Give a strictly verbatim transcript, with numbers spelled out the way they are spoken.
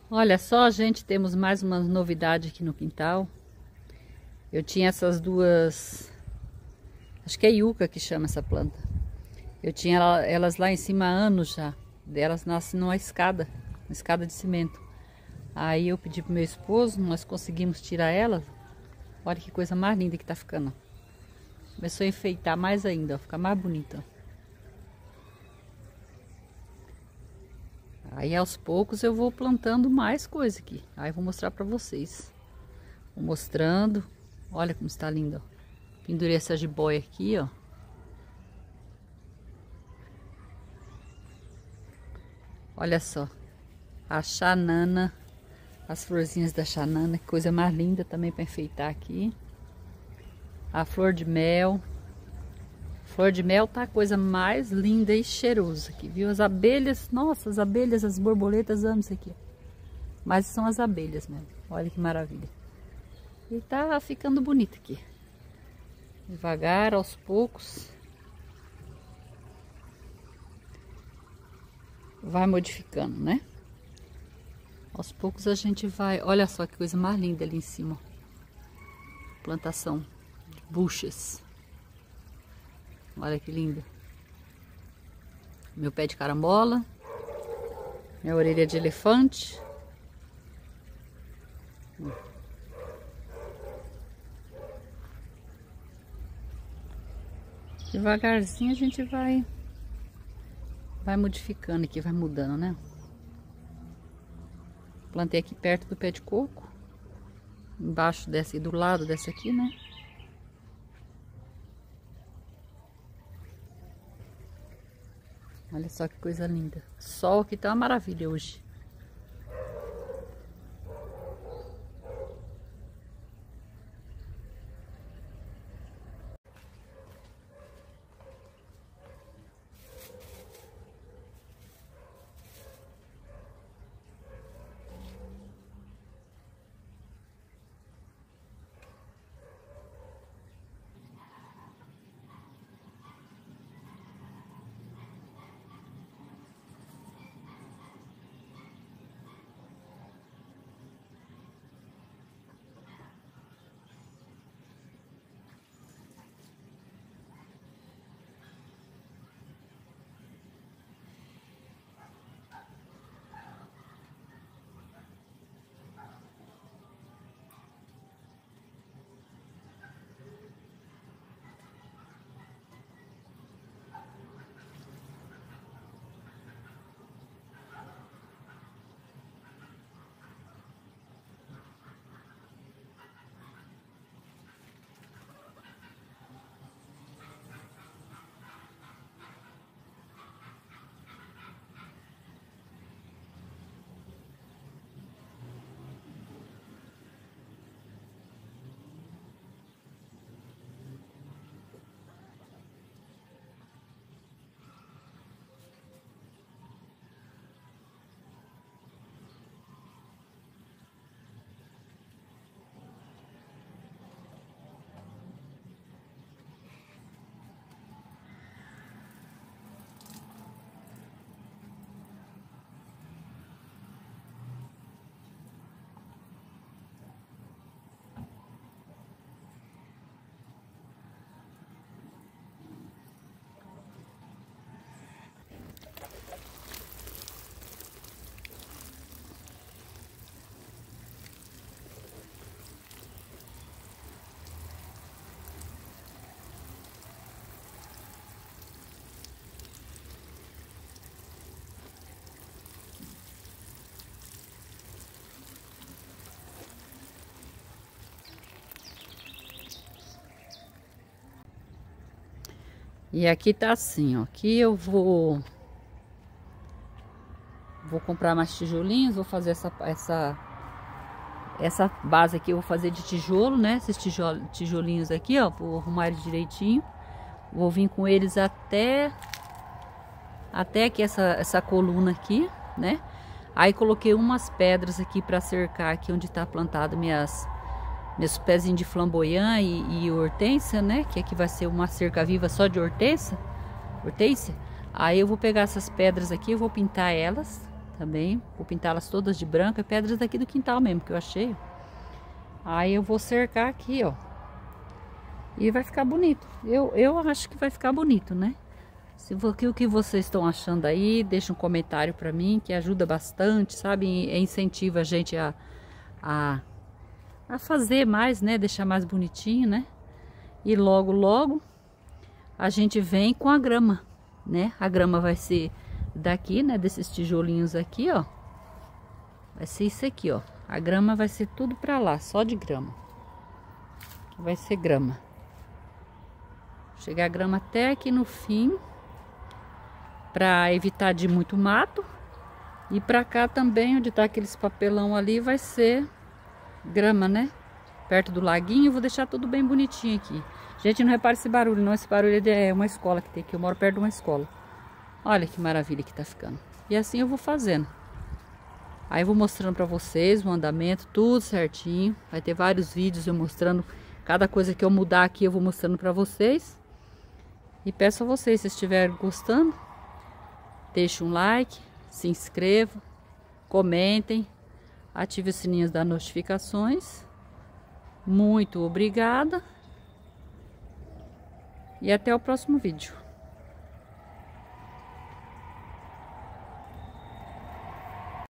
Olha só, gente, temos mais uma novidade aqui no quintal. Eu tinha essas duas, acho que é yuca que chama essa planta. Eu tinha elas lá em cima há anos já. Elas nascem numa escada, uma escada de cimento. Aí eu pedi pro meu esposo, nós conseguimos tirar elas. Olha que coisa mais linda que tá ficando. Começou a enfeitar mais ainda, ó, ficar mais bonita. Aí aos poucos eu vou plantando mais coisa aqui. Aí eu vou mostrar pra vocês. Vou mostrando. Olha como está lindo, ó. Pendurei essa jiboia aqui, ó. Olha só. A xanana. As florzinhas da xanana. Que coisa mais linda também para enfeitar aqui. A flor de mel. Flor de mel tá a coisa mais linda e cheirosa aqui, viu? As abelhas, nossa, as amebas, as borboletas amam isso aqui. Mas são as abelhas mesmo. Olha que maravilha. E tá ficando bonito aqui. Devagar, aos poucos. Vai modificando, né? Aos poucos a gente vai... Olha só que coisa mais linda ali em cima. Plantação de buchas. Olha que lindo. Meu pé de carambola. Minha orelha de elefante. Devagarzinho a gente vai vai modificando aqui, vai mudando, né? Plantei aqui perto do pé de coco. Embaixo dessa e do lado dessa aqui, né? Olha só que coisa linda. Sol aqui tá uma maravilha hoje. E aqui tá assim, ó. Aqui eu vou... Vou comprar mais tijolinhos, vou fazer essa... Essa, essa base aqui eu vou fazer de tijolo, né? Esses tijolo, tijolinhos aqui, ó. Vou arrumar eles direitinho. Vou vir com eles até... Até aqui essa, essa coluna aqui, né? Aí coloquei umas pedras aqui pra cercar aqui onde tá plantado minhas... Meus pezinhos de flamboyant e, e hortênsia, né? Que aqui vai ser uma cerca viva só de hortênsia. Hortênsia. Aí eu vou pegar essas pedras aqui, eu vou pintar elas, também. Vou pintá-las todas de branco. É pedras daqui do quintal mesmo que eu achei. Aí eu vou cercar aqui, ó. E vai ficar bonito. Eu, eu acho que vai ficar bonito, né? Se o que vocês estão achando aí, deixa um comentário pra mim, que ajuda bastante, sabe? E incentiva a gente a, a, a fazer mais, né? Deixar mais bonitinho, né? E logo, logo, a gente vem com a grama, né? A grama vai ser daqui, né? Desses tijolinhos aqui, ó. Vai ser isso aqui, ó. A grama vai ser tudo pra lá, só de grama. Vai ser grama. Chegar a grama até aqui no fim, para evitar de muito mato. E pra cá também, onde tá aqueles papelão ali, vai ser grama, né? Perto do laguinho. Eu vou deixar tudo bem bonitinho aqui. Gente, não repare esse barulho não. Esse barulho é uma escola que tem aqui. Eu moro perto de uma escola. Olha que maravilha que tá ficando. E assim eu vou fazendo. Aí eu vou mostrando pra vocês o andamento, tudo certinho. Vai ter vários vídeos eu mostrando. Cada coisa que eu mudar aqui eu vou mostrando pra vocês. E peço a vocês, se estiverem gostando, deixe um like, se inscrevam, comentem, ative o sininho das notificações. Muito obrigada. E até o próximo vídeo.